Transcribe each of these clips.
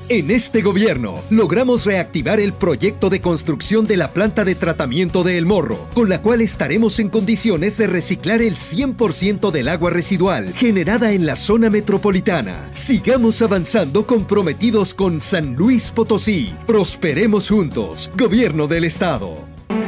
En este gobierno, logramos reactivar el proyecto de construcción de la planta de tratamiento de El Morro, con la cual estaremos en condiciones de reciclar el 100% del agua residual generada en la zona metropolitana. Sigamos avanzando comprometidos con San Luis Potosí. Prosperemos juntos. Gobierno del Estado.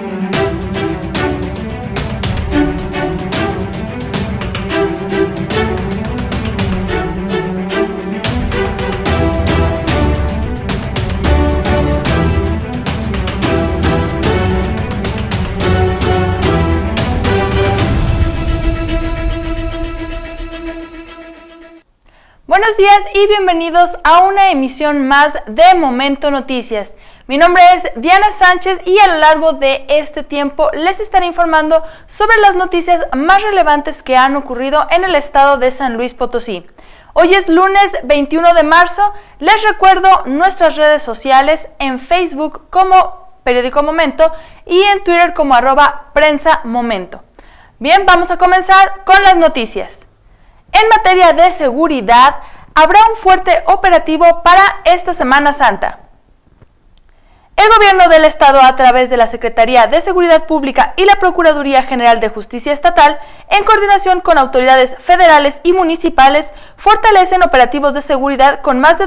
Buenos días y bienvenidos a una emisión más de Momento Noticias. Mi nombre es Diana Sánchez y a lo largo de este tiempo les estaré informando sobre las noticias más relevantes que han ocurrido en el estado de San Luis Potosí. Hoy es lunes 21 de marzo, les recuerdo nuestras redes sociales en Facebook como Periódico Momento y en Twitter como @prensamomento. Bien, vamos a comenzar con las noticias. En materia de seguridad, habrá un fuerte operativo para esta Semana Santa. El Gobierno del Estado, a través de la Secretaría de Seguridad Pública y la Procuraduría General de Justicia Estatal, en coordinación con autoridades federales y municipales, fortalecen operativos de seguridad con más de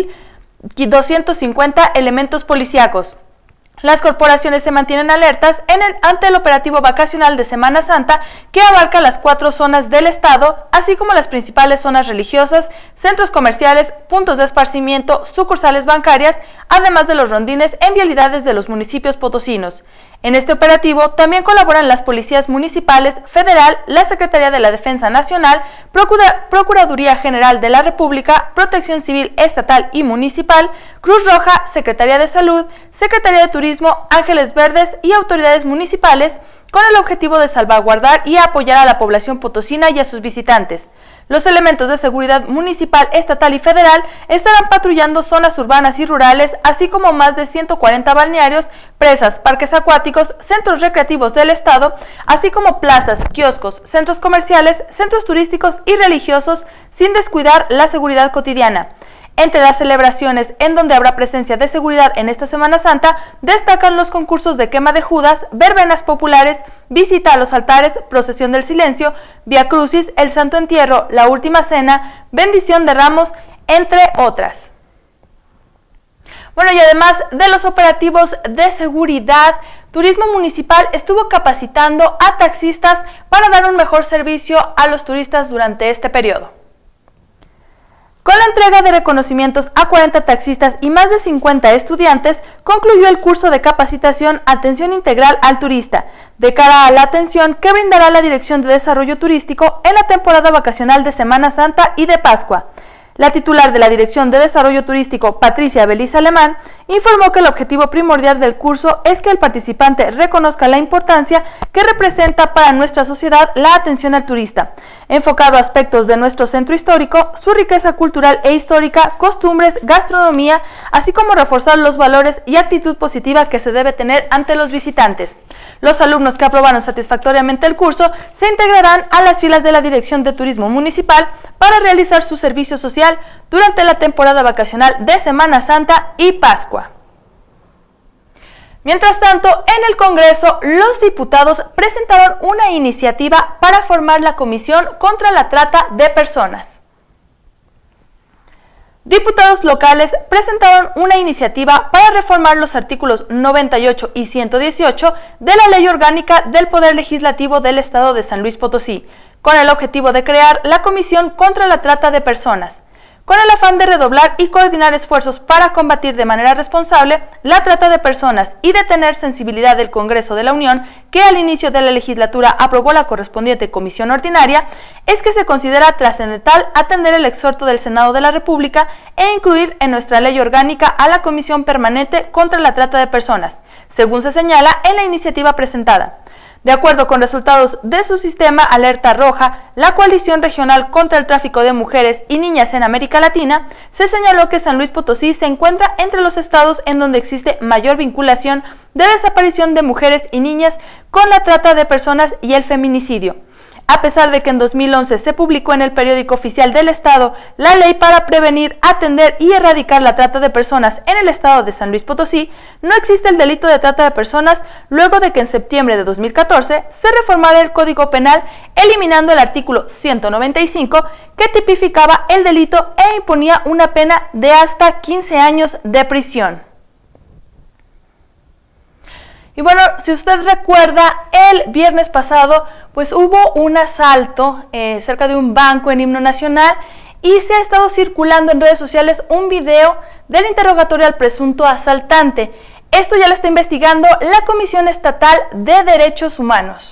2.250 elementos policíacos. Las corporaciones se mantienen alertas ante el operativo vacacional de Semana Santa, que abarca las 4 zonas del estado, así como las principales zonas religiosas, centros comerciales, puntos de esparcimiento, sucursales bancarias, además de los rondines en vialidades de los municipios potosinos. En este operativo también colaboran las policías municipales, federal, la Secretaría de la Defensa Nacional, Procuraduría General de la República, Protección Civil Estatal y Municipal, Cruz Roja, Secretaría de Salud, Secretaría de Turismo, Ángeles Verdes y autoridades municipales, con el objetivo de salvaguardar y apoyar a la población potosina y a sus visitantes. Los elementos de seguridad municipal, estatal y federal estarán patrullando zonas urbanas y rurales, así como más de 140 balnearios, presas, parques acuáticos, centros recreativos del estado, así como plazas, kioscos, centros comerciales, centros turísticos y religiosos, sin descuidar la seguridad cotidiana. Entre las celebraciones en donde habrá presencia de seguridad en esta Semana Santa, destacan los concursos de quema de Judas, verbenas populares, visita a los altares, procesión del silencio, Vía Crucis, el Santo Entierro, la Última Cena, bendición de ramos, entre otras. Bueno, y además de los operativos de seguridad, Turismo Municipal estuvo capacitando a taxistas para dar un mejor servicio a los turistas durante este periodo. Con la entrega de reconocimientos a 40 taxistas y más de 50 estudiantes, concluyó el curso de capacitación Atención Integral al Turista, de cara a la atención que brindará la Dirección de Desarrollo Turístico en la temporada vacacional de Semana Santa y de Pascua. La titular de la Dirección de Desarrollo Turístico, Patricia Beliz Alemán, informó que el objetivo primordial del curso es que el participante reconozca la importancia que representa para nuestra sociedad la atención al turista, enfocado a aspectos de nuestro centro histórico, su riqueza cultural e histórica, costumbres, gastronomía, así como reforzar los valores y actitud positiva que se debe tener ante los visitantes. Los alumnos que aprobaron satisfactoriamente el curso se integrarán a las filas de la Dirección de Turismo Municipal para realizar su servicio social durante la temporada vacacional de Semana Santa y Pascua. Mientras tanto, en el Congreso, los diputados presentaron una iniciativa para formar la Comisión contra la Trata de Personas. Diputados locales presentaron una iniciativa para reformar los artículos 98 y 118 de la Ley Orgánica del Poder Legislativo del Estado de San Luis Potosí, con el objetivo de crear la Comisión contra la Trata de Personas, con el afán de redoblar y coordinar esfuerzos para combatir de manera responsable la trata de personas y de tener sensibilidad del Congreso de la Unión, que al inicio de la legislatura aprobó la correspondiente comisión ordinaria, es que se considera trascendental atender el exhorto del Senado de la República e incluir en nuestra ley orgánica a la Comisión Permanente contra la Trata de Personas, según se señala en la iniciativa presentada. De acuerdo con resultados de su sistema Alerta Roja, la Coalición Regional contra el Tráfico de Mujeres y Niñas en América Latina, se señaló que San Luis Potosí se encuentra entre los estados en donde existe mayor vinculación de desaparición de mujeres y niñas con la trata de personas y el feminicidio. A pesar de que en 2011 se publicó en el Periódico Oficial del Estado la ley para prevenir, atender y erradicar la trata de personas en el estado de San Luis Potosí, no existe el delito de trata de personas luego de que en septiembre de 2014 se reformara el Código Penal eliminando el artículo 195 que tipificaba el delito e imponía una pena de hasta 15 años de prisión. Y bueno, si usted recuerda, el viernes pasado pues hubo un asalto cerca de un banco en Himno Nacional y se ha estado circulando en redes sociales un video del interrogatorio al presunto asaltante. Esto ya lo está investigando la Comisión Estatal de Derechos Humanos.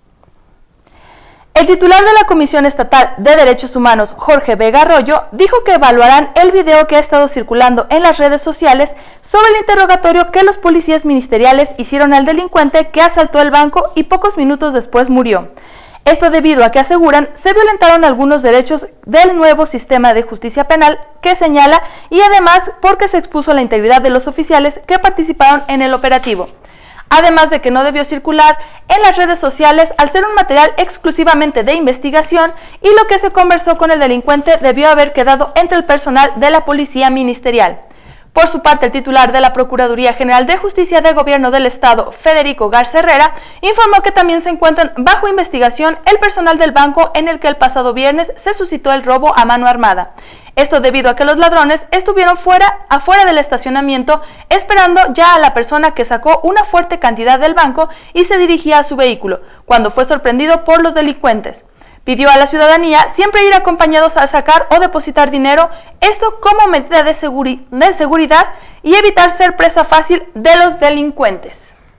El titular de la Comisión Estatal de Derechos Humanos, Jorge Vega Arroyo, dijo que evaluarán el video que ha estado circulando en las redes sociales sobre el interrogatorio que los policías ministeriales hicieron al delincuente que asaltó el banco y pocos minutos después murió. Esto debido a que aseguran se violentaron algunos derechos del nuevo sistema de justicia penal que señala y además porque se expuso la integridad de los oficiales que participaron en el operativo. Además de que no debió circular en las redes sociales al ser un material exclusivamente de investigación y lo que se conversó con el delincuente debió haber quedado entre el personal de la Policía Ministerial. Por su parte, el titular de la Procuraduría General de Justicia de Gobierno del Estado, Federico Garza Herrera, informó que también se encuentran bajo investigación el personal del banco en el que el pasado viernes se suscitó el robo a mano armada. Esto debido a que los ladrones estuvieron afuera del estacionamiento esperando ya a la persona que sacó una fuerte cantidad del banco y se dirigía a su vehículo, cuando fue sorprendido por los delincuentes. Pidió a la ciudadanía siempre ir acompañados al sacar o depositar dinero, esto como medida de seguridad y evitar ser presa fácil de los delincuentes.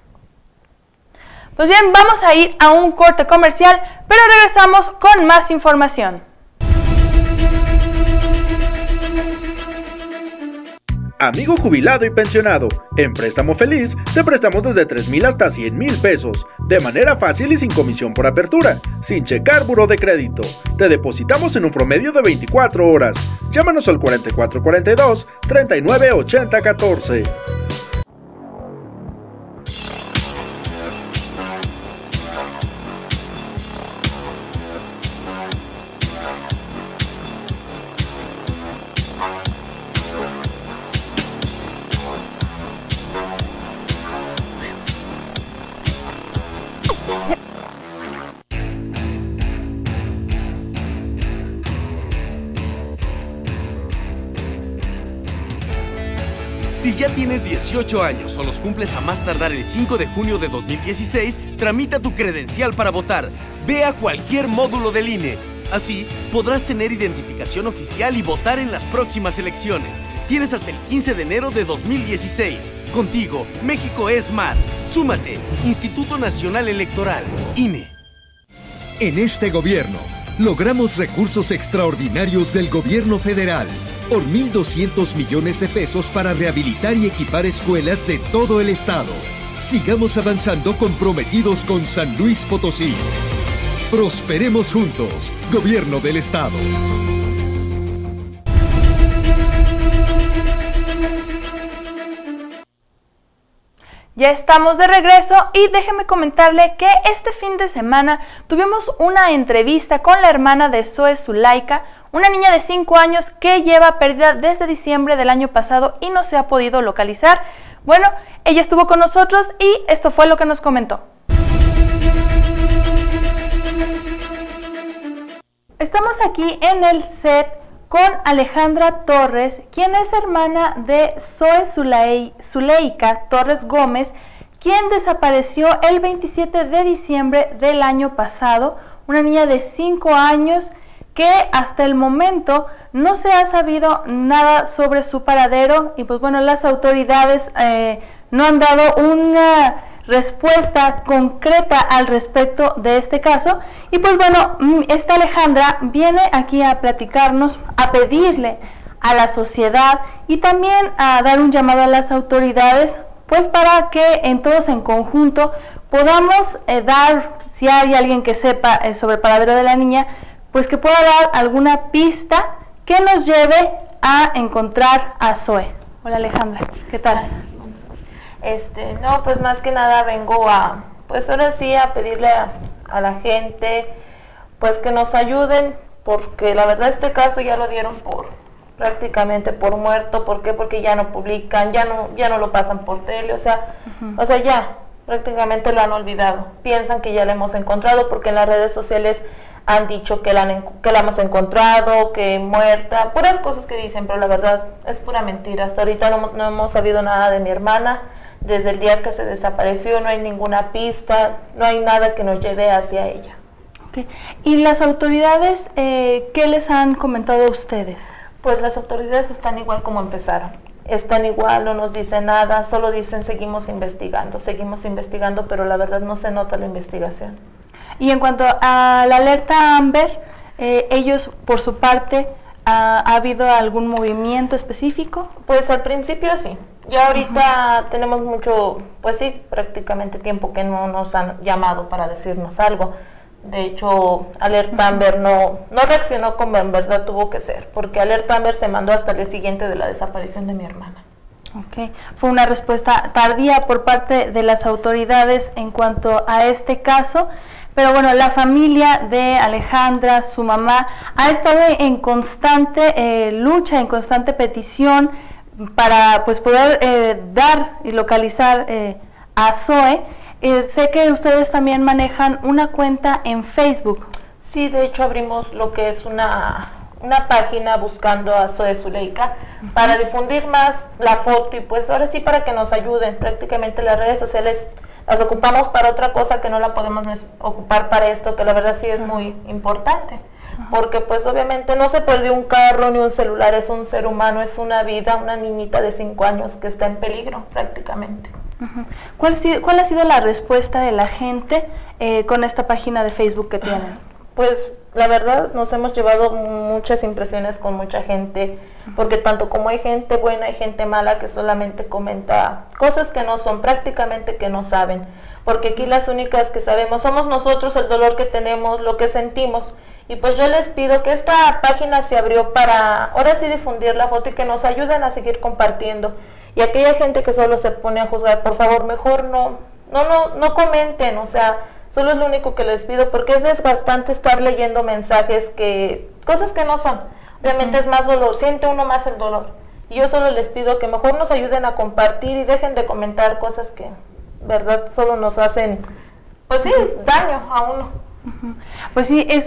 Pues bien, vamos a ir a un corte comercial, pero regresamos con más información. Amigo jubilado y pensionado, en Préstamo Feliz te prestamos desde 3,000 hasta 100,000 pesos, de manera fácil y sin comisión por apertura, sin checar buró de crédito. Te depositamos en un promedio de 24 horas. Llámanos al 4442 3980 14. Si ya tienes 18 años o los cumples a más tardar el 5 de junio de 2016, tramita tu credencial para votar. Ve a cualquier módulo del INE. Así, podrás tener identificación oficial y votar en las próximas elecciones. Tienes hasta el 15 de enero de 2016. Contigo, México es más. Súmate. Instituto Nacional Electoral, INE. En este gobierno, logramos recursos extraordinarios del gobierno federal por 1,200 millones de pesos para rehabilitar y equipar escuelas de todo el estado. Sigamos avanzando comprometidos con San Luis Potosí. Prosperemos juntos, Gobierno del Estado. Ya estamos de regreso y déjeme comentarle que este fin de semana tuvimos una entrevista con la hermana de Zoe Zulaika, una niña de 5 años que lleva perdida desde diciembre del año pasado y no se ha podido localizar. Bueno, ella estuvo con nosotros y esto fue lo que nos comentó. Estamos aquí en el set con Alejandra Torres, quien es hermana de Zoe Zulaika Torres Gómez, quien desapareció el 27 de diciembre del año pasado, una niña de 5 años que hasta el momento no se ha sabido nada sobre su paradero y pues bueno, las autoridades no han dado una respuesta concreta al respecto de este caso. Y pues bueno, esta Alejandra viene aquí a platicarnos, a pedirle a la sociedad y también a dar un llamado a las autoridades, pues para que todos en conjunto podamos dar, si hay alguien que sepa sobre el paradero de la niña, pues que pueda dar alguna pista que nos lleve a encontrar a Zoe. Hola Alejandra, ¿qué tal? No, pues más que nada vengo a, pues ahora sí a pedirle a la gente, pues que nos ayuden, porque la verdad este caso ya lo dieron prácticamente por muerto. ¿Por qué? Porque ya no publican, ya no lo pasan por tele, o sea ya prácticamente lo han olvidado. Piensan que ya la hemos encontrado porque en las redes sociales han dicho que la hemos encontrado, que muerta, puras cosas que dicen, pero la verdad es pura mentira. Hasta ahorita no hemos sabido nada de mi hermana. Desde el día que se desapareció no hay ninguna pista, no hay nada que nos lleve hacia ella. Okay. ¿Y las autoridades qué les han comentado a ustedes? Pues las autoridades están igual como empezaron. Están igual, no nos dicen nada, solo dicen seguimos investigando, pero la verdad no se nota la investigación. Y en cuanto a la alerta Amber, ellos por su parte, ¿ha habido algún movimiento específico? Pues al principio sí. Ya ahorita tenemos mucho, pues sí, prácticamente tiempo que no nos han llamado para decirnos algo. De hecho, Alerta Amber no reaccionó como en verdad tuvo que ser, porque Alerta Amber se mandó hasta el día siguiente de la desaparición de mi hermana. Okay. Fue una respuesta tardía por parte de las autoridades en cuanto a este caso, pero bueno, la familia de Alejandra, su mamá, ha estado en constante lucha, en constante petición para pues poder dar y localizar a Zoe. Sé que ustedes también manejan una cuenta en Facebook. Sí, de hecho abrimos lo que es una página buscando a Zoe Zuleika para difundir más la foto y pues ahora sí para que nos ayuden. Prácticamente las redes sociales las ocupamos para otra cosa que no la podemos ocupar para esto, que la verdad sí es muy importante. Porque pues obviamente no se perdió un carro ni un celular, es un ser humano, es una vida, una niñita de 5 años que está en peligro prácticamente. ¿Cuál ha sido la respuesta de la gente con esta página de Facebook que tienen? Pues la verdad nos hemos llevado muchas impresiones con mucha gente, porque tanto como hay gente buena, hay gente mala que solamente comenta cosas que no son, prácticamente que no saben, porque aquí las únicas que sabemos somos nosotros, el dolor que tenemos, lo que sentimos. Y pues yo les pido que esta página se abrió para ahora sí difundir la foto y que nos ayuden a seguir compartiendo. Y aquella gente que solo se pone a juzgar, por favor, mejor no comenten, o sea, solo es lo único que les pido, porque es desgastante estar leyendo mensajes cosas que no son. Obviamente es más dolor, siente uno más el dolor. Y yo solo les pido que mejor nos ayuden a compartir y dejen de comentar cosas que, verdad, solo nos hacen, pues sí, daño a uno. Pues sí, es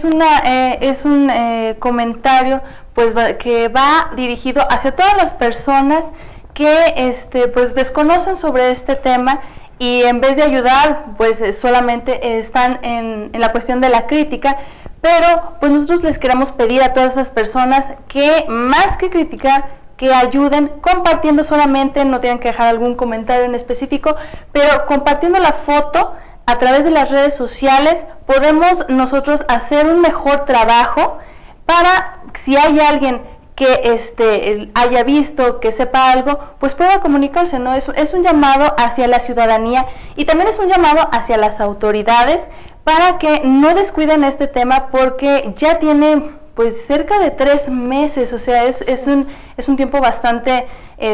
un comentario pues que va dirigido hacia todas las personas que pues desconocen sobre este tema y en vez de ayudar pues solamente están en la cuestión de la crítica, pero pues nosotros les queremos pedir a todas esas personas que más que criticar, que ayuden compartiendo solamente, no tienen que dejar algún comentario en específico, pero compartiendo la foto a través de las redes sociales podemos nosotros hacer un mejor trabajo para si hay alguien que haya visto, que sepa algo, pues pueda comunicarse, ¿no? Es un llamado hacia la ciudadanía y también es un llamado hacia las autoridades para que no descuiden este tema porque ya tiene pues cerca de 3 meses, o sea, es un tiempo bastante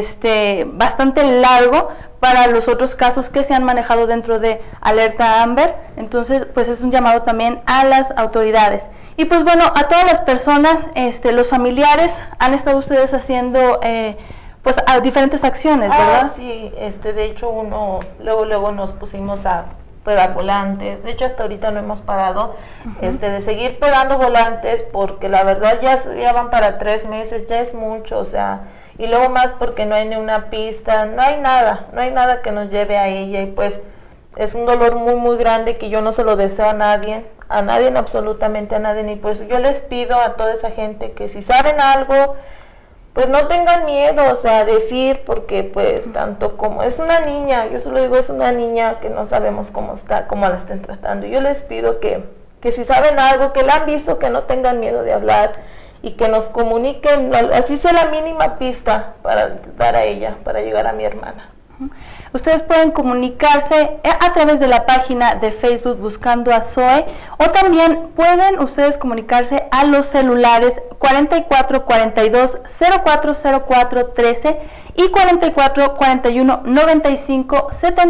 largo para los otros casos que se han manejado dentro de Alerta Amber. Entonces pues es un llamado también a las autoridades. Y pues bueno, a todas las personas, los familiares, han estado ustedes haciendo pues a diferentes acciones, ¿verdad? Sí, de hecho luego nos pusimos a pegar volantes. De hecho hasta ahorita no hemos parado de seguir pegando volantes porque la verdad ya van para 3 meses, ya es mucho, o sea, y luego más porque no hay ni una pista, no hay nada que nos lleve a ella y pues es un dolor muy muy grande que yo no se lo deseo a nadie, absolutamente a nadie, y pues yo les pido a toda esa gente que si saben algo, pues no tengan miedo, o sea, decir, porque pues tanto como es una niña, yo solo digo es una niña que no sabemos cómo está, cómo la estén tratando, y yo les pido que si saben algo, que la han visto, que no tengan miedo de hablar y que nos comuniquen, así sea la mínima pista para dar a ella, para llegar a mi hermana. Ustedes pueden comunicarse a través de la página de Facebook Buscando a Zoe, o también pueden ustedes comunicarse a los celulares 44 42 04 04 13 y 44 41 95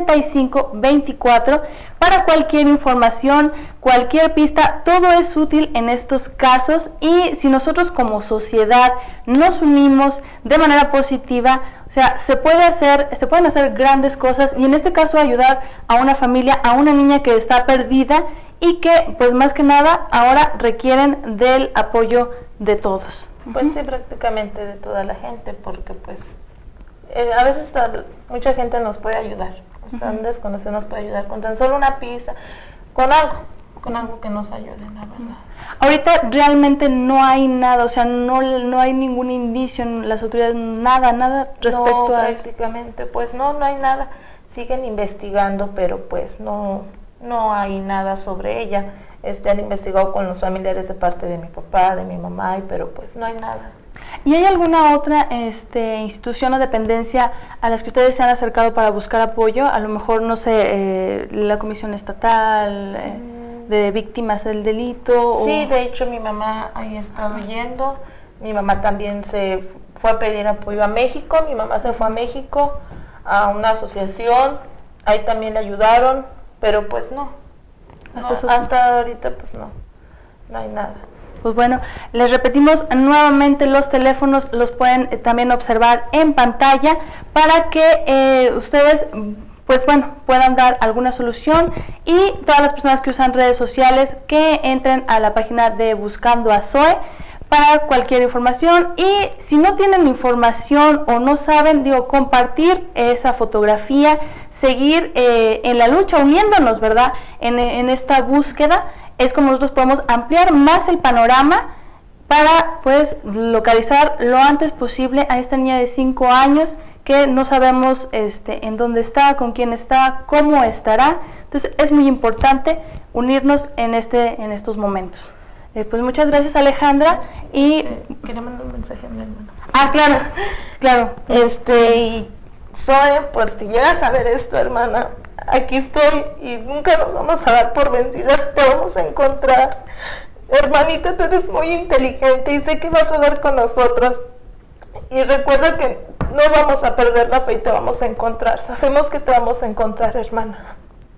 75 24 para cualquier información, cualquier pista. Todo es útil en estos casos, y si nosotros como sociedad nos unimos de manera positiva, o sea, se pueden hacer grandes cosas, y en este caso ayudar a una familia, a una niña que está perdida y que pues más que nada ahora requieren del apoyo de todos. Pues sí, prácticamente de toda la gente, porque pues a veces mucha gente nos puede ayudar, o sea, un desconocido nos puede ayudar con tan solo una pizza, con algo que nos ayude, la verdad. Ahorita realmente no hay nada, o sea, no hay ningún indicio en las autoridades, nada respecto a eso. Prácticamente, pues no hay nada. Siguen investigando, pero pues no hay nada sobre ella. Han investigado con los familiares de parte de mi papá, de mi mamá, pero pues no hay nada. ¿Y hay alguna otra institución o dependencia a las que ustedes se han acercado para buscar apoyo? A lo mejor, no sé, la Comisión Estatal de Víctimas del Delito. Sí, de hecho mi mamá ahí ha estado yendo. Mi mamá también se fue a pedir apoyo a México. Mi mamá se fue a México a una asociación. Ahí también le ayudaron, pero pues no. Hasta ahorita pues no hay nada. Pues bueno, les repetimos nuevamente los teléfonos, los pueden también observar en pantalla para que ustedes pues bueno, puedan dar alguna solución, y todas las personas que usan redes sociales que entren a la página de Buscando a Zoe para cualquier información. Y si no tienen información o no saben, compartir esa fotografía, seguir en la lucha, uniéndonos, ¿verdad?, en esta búsqueda. Es como nosotros podemos ampliar más el panorama para pues localizar lo antes posible a esta niña de 5 años que no sabemos en dónde está, con quién está, cómo estará. Entonces es muy importante unirnos en estos momentos. Pues muchas gracias, Alejandra. Y quería mandar un mensaje a mi hermano. Claro. Y Zoe, por si llegas a ver esto, hermana, aquí estoy y nunca nos vamos a dar por vencidas, te vamos a encontrar. Hermanita, tú eres muy inteligente y sé que vas a dar con nosotros. Y recuerda que no vamos a perder la fe y te vamos a encontrar. Sabemos que te vamos a encontrar, hermana.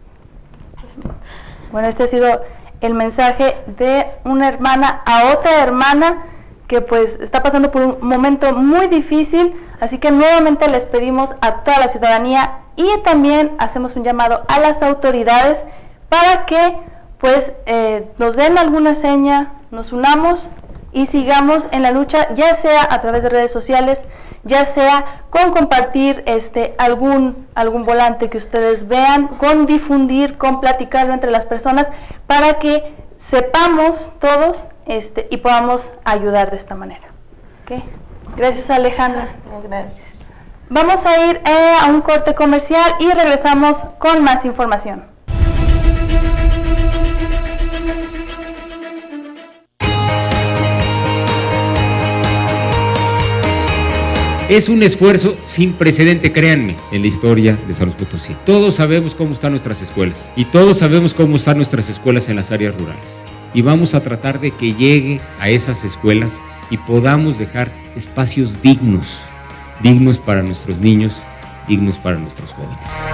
Bueno, este ha sido el mensaje de una hermana a otra hermana que pues está pasando por un momento muy difícil. Así que nuevamente les pedimos a toda la ciudadanía, y también hacemos un llamado a las autoridades para que pues nos den alguna seña, nos unamos y sigamos en la lucha, ya sea a través de redes sociales, ya sea con compartir algún volante que ustedes vean, con difundir, con platicarlo entre las personas, para que sepamos todos y podamos ayudar de esta manera. ¿Okay? Gracias, Alejandra. Gracias. Vamos a ir a un corte comercial y regresamos con más información. Es un esfuerzo sin precedente, créanme, en la historia de San Luis Potosí. Todos sabemos cómo están nuestras escuelas, y todos sabemos cómo están nuestras escuelas en las áreas rurales. Y vamos a tratar de que llegue a esas escuelas y podamos dejar espacios dignos para nuestros niños, dignos para nuestros jóvenes.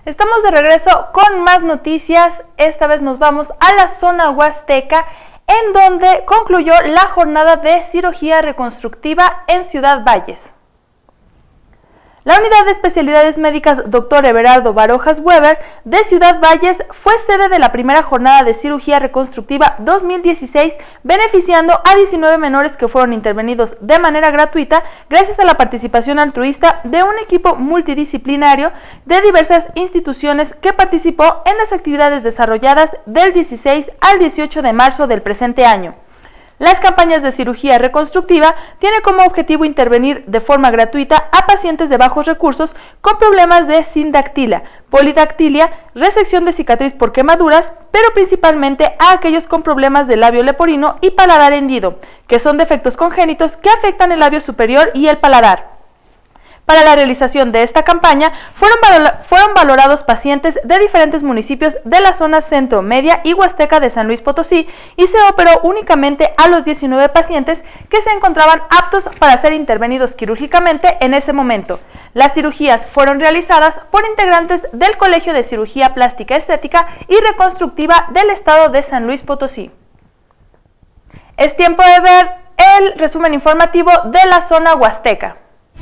Estamos de regreso con más noticias. Esta vez nos vamos a la zona huasteca, en donde concluyó la jornada de cirugía reconstructiva en Ciudad Valles. La Unidad de Especialidades Médicas Dr. Everardo Barojas Weber de Ciudad Valles fue sede de la primera jornada de cirugía reconstructiva 2016, beneficiando a 19 menores que fueron intervenidos de manera gratuita gracias a la participación altruista de un equipo multidisciplinario de diversas instituciones que participó en las actividades desarrolladas del 16 al 18 de marzo del presente año. Las campañas de cirugía reconstructiva tienen como objetivo intervenir de forma gratuita a pacientes de bajos recursos con problemas de sindactilia, polidactilia, resección de cicatriz por quemaduras, pero principalmente a aquellos con problemas de labio leporino y paladar hendido, que son defectos congénitos que afectan el labio superior y el paladar. Para la realización de esta campaña fueron valorados pacientes de diferentes municipios de la zona centro, media y huasteca de San Luis Potosí y se operó únicamente a los 19 pacientes que se encontraban aptos para ser intervenidos quirúrgicamente en ese momento. Las cirugías fueron realizadas por integrantes del Colegio de Cirugía Plástica Estética y Reconstructiva del Estado de San Luis Potosí. Es tiempo de ver el resumen informativo de la zona huasteca.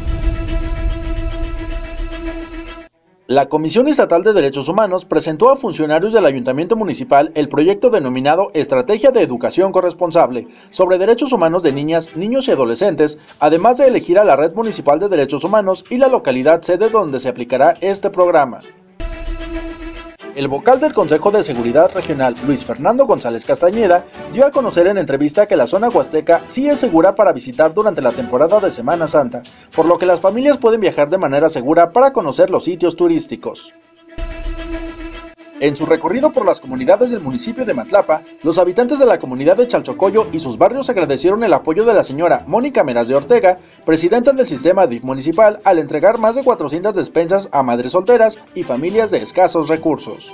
La Comisión Estatal de Derechos Humanos presentó a funcionarios del Ayuntamiento Municipal el proyecto denominado Estrategia de Educación Corresponsable sobre derechos humanos de niñas, niños y adolescentes, además de elegir a la Red Municipal de Derechos Humanos y la localidad sede donde se aplicará este programa. El vocal del Consejo de Seguridad Regional, Luis Fernando González Castañeda, dio a conocer en entrevista que la zona huasteca sí es segura para visitar durante la temporada de Semana Santa, por lo que las familias pueden viajar de manera segura para conocer los sitios turísticos. En su recorrido por las comunidades del municipio de Matlapa, los habitantes de la comunidad de Chalchocoyo y sus barrios agradecieron el apoyo de la señora Mónica Meras de Ortega, presidenta del sistema DIF municipal, al entregar más de 400 despensas a madres solteras y familias de escasos recursos.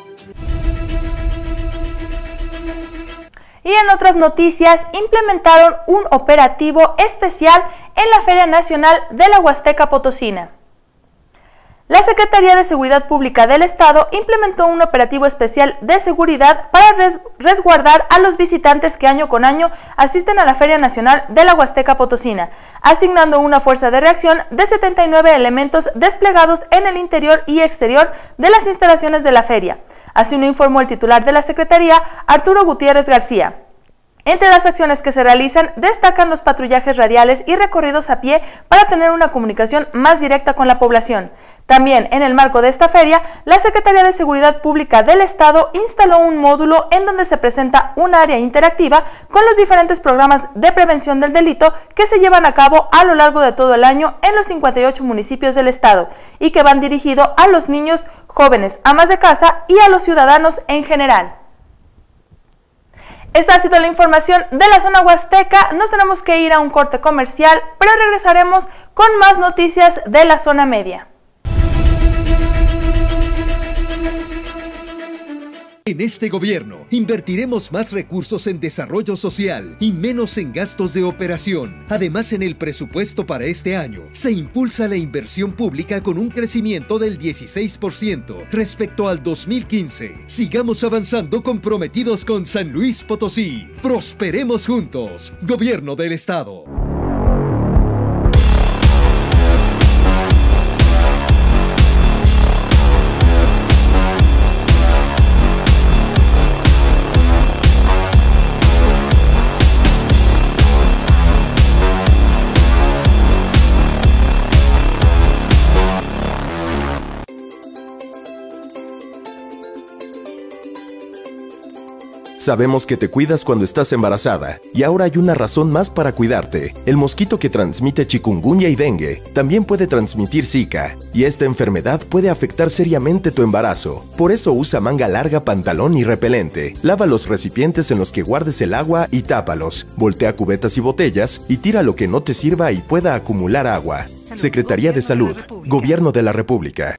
Y en otras noticias, implementaron un operativo especial en la Feria Nacional de la Huasteca Potosina. La Secretaría de Seguridad Pública del Estado implementó un operativo especial de seguridad para resguardar a los visitantes que año con año asisten a la Feria Nacional de la Huasteca Potosina, asignando una fuerza de reacción de 79 elementos desplegados en el interior y exterior de las instalaciones de la feria. Así lo informó el titular de la Secretaría, Arturo Gutiérrez García. Entre las acciones que se realizan destacan los patrullajes radiales y recorridos a pie para tener una comunicación más directa con la población. También, en el marco de esta feria, la Secretaría de Seguridad Pública del Estado instaló un módulo en donde se presenta un área interactiva con los diferentes programas de prevención del delito que se llevan a cabo a lo largo de todo el año en los 58 municipios del Estado y que van dirigidos a los niños, jóvenes, amas de casa y a los ciudadanos en general. Esta ha sido la información de la zona huasteca. Nos tenemos que ir a un corte comercial, pero regresaremos con más noticias de la zona media. En este gobierno, invertiremos más recursos en desarrollo social y menos en gastos de operación. Además, en el presupuesto para este año, se impulsa la inversión pública con un crecimiento del 16% respecto al 2015. Sigamos avanzando comprometidos con San Luis Potosí. Prosperemos juntos. Gobierno del Estado. Sabemos que te cuidas cuando estás embarazada y ahora hay una razón más para cuidarte. El mosquito que transmite chikungunya y dengue también puede transmitir Zika y esta enfermedad puede afectar seriamente tu embarazo. Por eso usa manga larga, pantalón y repelente. Lava los recipientes en los que guardes el agua y tápalos. Voltea cubetas y botellas y tira lo que no te sirva y pueda acumular agua. Secretaría de Salud, Gobierno de la República.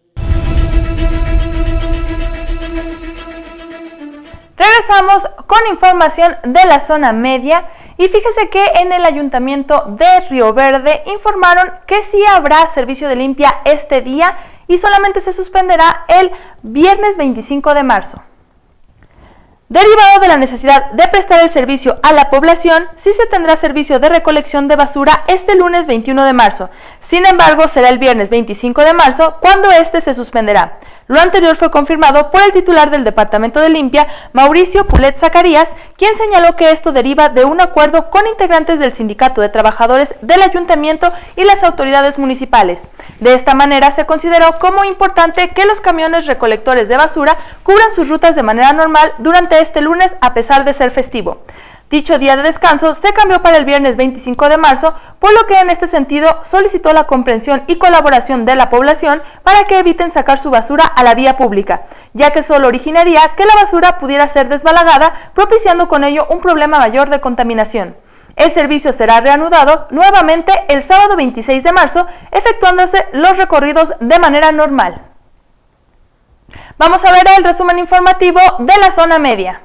Regresamos con información de la zona media Y fíjese que en el Ayuntamiento de Río Verde informaron que sí habrá servicio de limpia este día y solamente se suspenderá el viernes 25 de marzo. Derivado de la necesidad de prestar el servicio a la población, sí se tendrá servicio de recolección de basura este lunes 21 de marzo. Sin embargo, será el viernes 25 de marzo cuando este se suspenderá. Lo anterior fue confirmado por el titular del Departamento de Limpia, Mauricio Pulet Zacarías, quien señaló que esto deriva de un acuerdo con integrantes del Sindicato de Trabajadores del Ayuntamiento y las autoridades municipales. De esta manera se consideró como importante que los camiones recolectores de basura cubran sus rutas de manera normal durante este lunes a pesar de ser festivo. Dicho día de descanso se cambió para el viernes 25 de marzo, por lo que en este sentido solicitó la comprensión y colaboración de la población para que eviten sacar su basura a la vía pública, ya que solo originaría que la basura pudiera ser desbalagada, propiciando con ello un problema mayor de contaminación. El servicio será reanudado nuevamente el sábado 26 de marzo, efectuándose los recorridos de manera normal. Vamos a ver el resumen informativo de la zona media.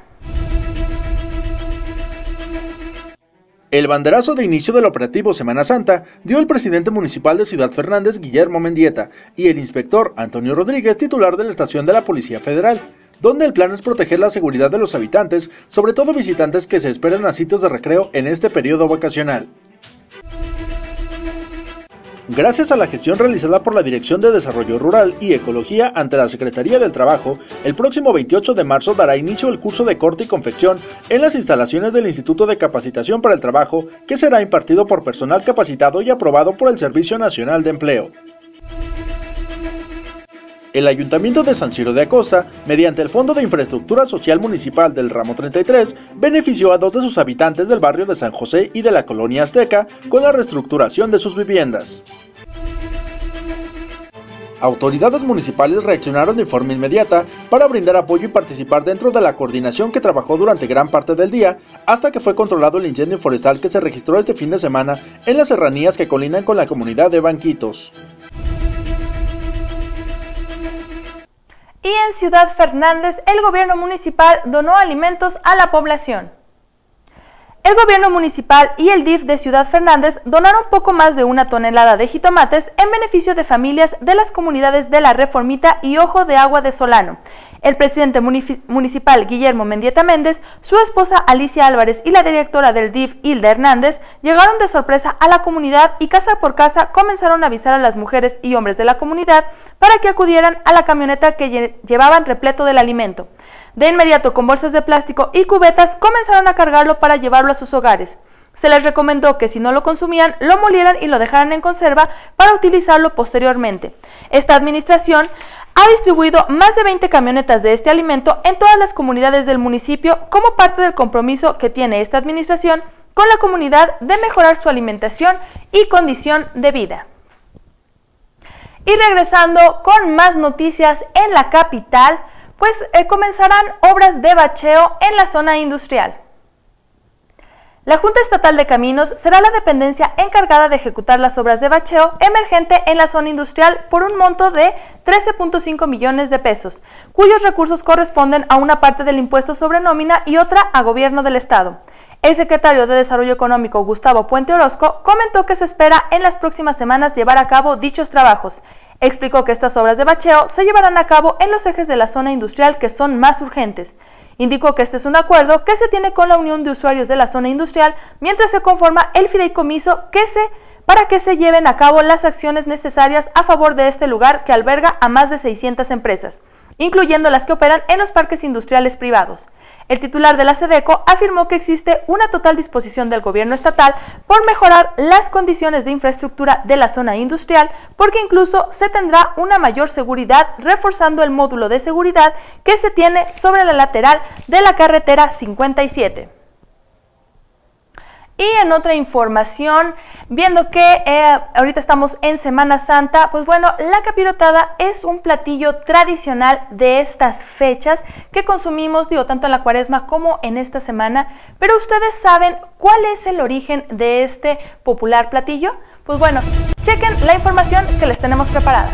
El banderazo de inicio del operativo Semana Santa dio el presidente municipal de Ciudad Fernández, Guillermo Mendieta, y el inspector Antonio Rodríguez, titular de la estación de la Policía Federal, donde el plan es proteger la seguridad de los habitantes, sobre todo visitantes que se esperan a sitios de recreo en este periodo vacacional. Gracias a la gestión realizada por la Dirección de Desarrollo Rural y Ecología ante la Secretaría del Trabajo, el próximo 28 de marzo dará inicio el curso de corte y confección en las instalaciones del Instituto de Capacitación para el Trabajo, que será impartido por personal capacitado y aprobado por el Servicio Nacional de Empleo. El Ayuntamiento de San Ciro de Acosta, mediante el Fondo de Infraestructura Social Municipal del Ramo 33, benefició a 2 de sus habitantes del barrio de San José y de la Colonia Azteca con la reestructuración de sus viviendas. Autoridades municipales reaccionaron de forma inmediata para brindar apoyo y participar dentro de la coordinación que trabajó durante gran parte del día, hasta que fue controlado el incendio forestal que se registró este fin de semana en las serranías que colindan con la comunidad de Banquitos. Y en Ciudad Fernández, el gobierno municipal donó alimentos a la población. El gobierno municipal y el DIF de Ciudad Fernández donaron poco más de 1 tonelada de jitomates en beneficio de familias de las comunidades de La Reformita y Ojo de Agua de Solano. El presidente municipal Guillermo Mendieta Méndez, su esposa Alicia Álvarez y la directora del DIF Hilda Hernández llegaron de sorpresa a la comunidad y casa por casa comenzaron a avisar a las mujeres y hombres de la comunidad para que acudieran a la camioneta que llevaban repleto del alimento. De inmediato, con bolsas de plástico y cubetas, comenzaron a cargarlo para llevarlo a sus hogares. Se les recomendó que si no lo consumían, lo molieran y lo dejaran en conserva para utilizarlo posteriormente. Esta administración ha distribuido más de 20 camionetas de este alimento en todas las comunidades del municipio como parte del compromiso que tiene esta administración con la comunidad de mejorar su alimentación y condición de vida. Y regresando con más noticias en la capital, pues comenzarán obras de bacheo en la zona industrial. La Junta Estatal de Caminos será la dependencia encargada de ejecutar las obras de bacheo emergente en la zona industrial por un monto de 13.5 millones de pesos, cuyos recursos corresponden a una parte del impuesto sobre nómina y otra a gobierno del estado. El secretario de Desarrollo Económico, Gustavo Puente Orozco, comentó que se espera en las próximas semanas llevar a cabo dichos trabajos. Explicó que estas obras de bacheo se llevarán a cabo en los ejes de la zona industrial que son más urgentes. Indicó que este es un acuerdo que se tiene con la Unión de Usuarios de la Zona Industrial mientras se conforma el fideicomiso para que se lleven a cabo las acciones necesarias a favor de este lugar que alberga a más de 600 empresas, incluyendo las que operan en los parques industriales privados. El titular de la SEDECO afirmó que existe una total disposición del gobierno estatal por mejorar las condiciones de infraestructura de la zona industrial, porque incluso se tendrá una mayor seguridad reforzando el módulo de seguridad que se tiene sobre la lateral de la carretera 57. Y en otra información, viendo que ahorita estamos en Semana Santa, pues bueno, la capirotada es un platillo tradicional de estas fechas que consumimos, tanto en la Cuaresma como en esta semana. Pero ¿ustedes saben cuál es el origen de este popular platillo? Pues bueno, chequen la información que les tenemos preparada.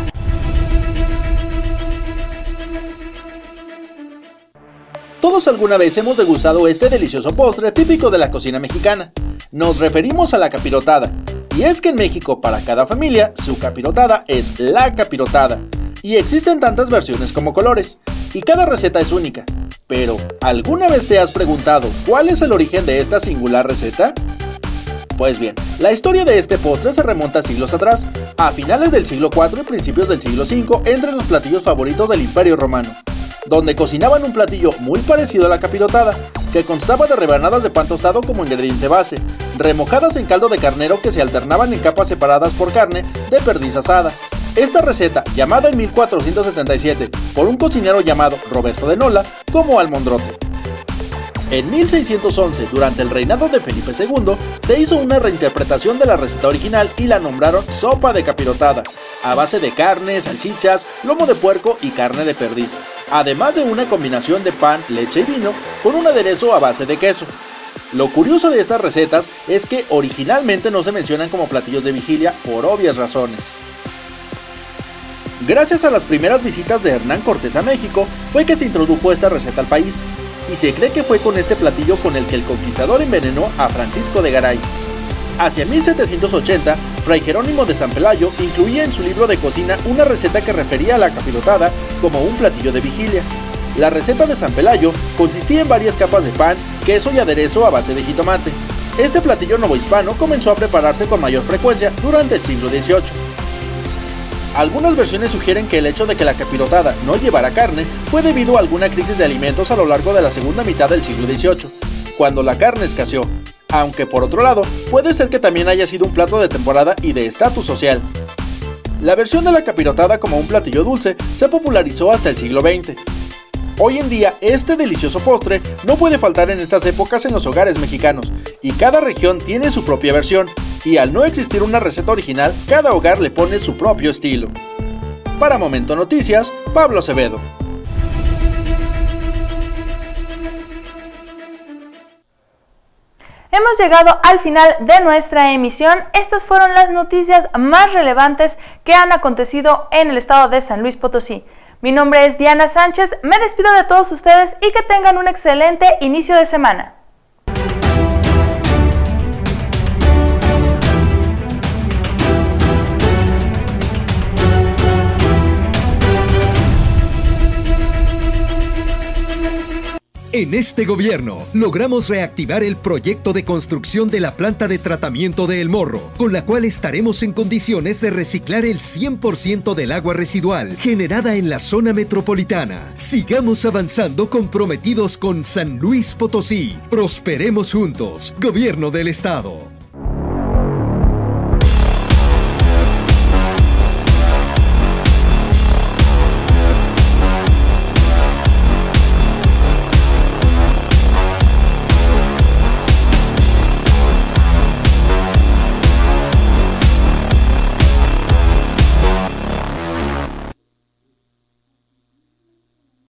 Todos alguna vez hemos degustado este delicioso postre típico de la cocina mexicana. Nos referimos a la capirotada. Y es que en México, para cada familia, su capirotada es la capirotada. Y existen tantas versiones como colores, y cada receta es única. Pero, ¿alguna vez te has preguntado cuál es el origen de esta singular receta? Pues bien, la historia de este postre se remonta siglos atrás, a finales del siglo IV y principios del siglo V, entre los platillos favoritos del Imperio Romano, donde cocinaban un platillo muy parecido a la capirotada, que constaba de rebanadas de pan tostado como ingrediente base, remojadas en caldo de carnero que se alternaban en capas separadas por carne de perdiz asada. Esta receta, llamada en 1477 por un cocinero llamado Roberto de Nola como almondrote. En 1611, durante el reinado de Felipe II, se hizo una reinterpretación de la receta original y la nombraron sopa de capirotada, a base de carne, salchichas, lomo de puerco y carne de perdiz, además de una combinación de pan, leche y vino con un aderezo a base de queso. Lo curioso de estas recetas es que originalmente no se mencionan como platillos de vigilia por obvias razones. Gracias a las primeras visitas de Hernán Cortés a México fue que se introdujo esta receta al país, y se cree que fue con este platillo con el que el conquistador envenenó a Francisco de Garay. Hacia 1780, Fray Jerónimo de San Pelayo incluía en su libro de cocina una receta que refería a la capirotada como un platillo de vigilia. La receta de San Pelayo consistía en varias capas de pan, queso y aderezo a base de jitomate. Este platillo novohispano comenzó a prepararse con mayor frecuencia durante el siglo XVIII. Algunas versiones sugieren que el hecho de que la capirotada no llevara carne fue debido a alguna crisis de alimentos a lo largo de la segunda mitad del siglo XVIII, cuando la carne escaseó, aunque por otro lado puede ser que también haya sido un plato de temporada y de estatus social. La versión de la capirotada como un platillo dulce se popularizó hasta el siglo XX. Hoy en día este delicioso postre no puede faltar en estas épocas en los hogares mexicanos, y cada región tiene su propia versión, y al no existir una receta original, cada hogar le pone su propio estilo. Para Momento Noticias, Pablo Acevedo. Hemos llegado al final de nuestra emisión. Estas fueron las noticias más relevantes que han acontecido en el estado de San Luis Potosí. Mi nombre es Diana Sánchez, me despido de todos ustedes y que tengan un excelente inicio de semana. En este gobierno, logramos reactivar el proyecto de construcción de la planta de tratamiento de El Morro, con la cual estaremos en condiciones de reciclar el 100% del agua residual generada en la zona metropolitana. Sigamos avanzando comprometidos con San Luis Potosí. Prosperemos juntos. Gobierno del Estado.